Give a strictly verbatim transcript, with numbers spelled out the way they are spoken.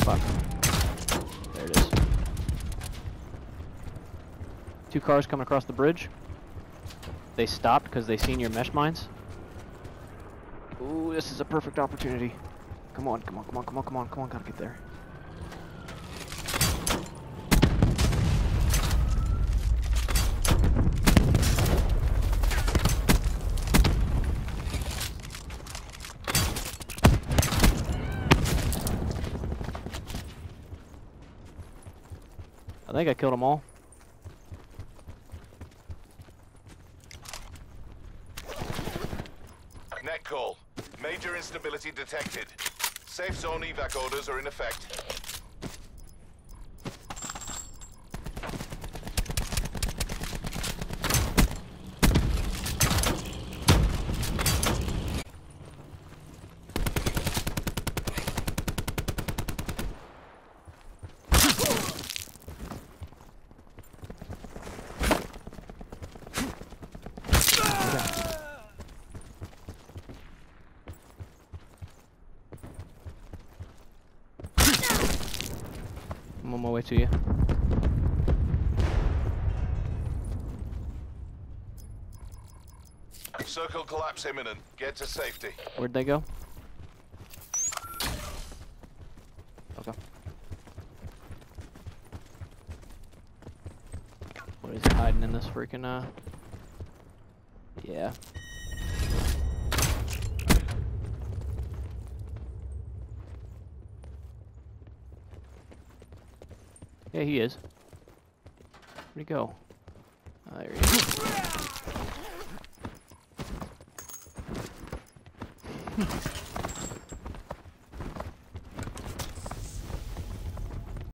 Fuck. There it is. Two cars coming across the bridge. They stopped because they seen your mesh mines. Ooh, this is a perfect opportunity. Come on, come on, come on, come on, come on, come on, gotta get there. I think I killed them all. Net call. Major instability detected. Safe zone evac orders are in effect. I'm on my way to you. Circle collapse imminent. Get to safety. Where'd they go? Okay. What is he hiding in this freaking, uh... yeah. Yeah, he is. Where'd he go? Oh, there he is.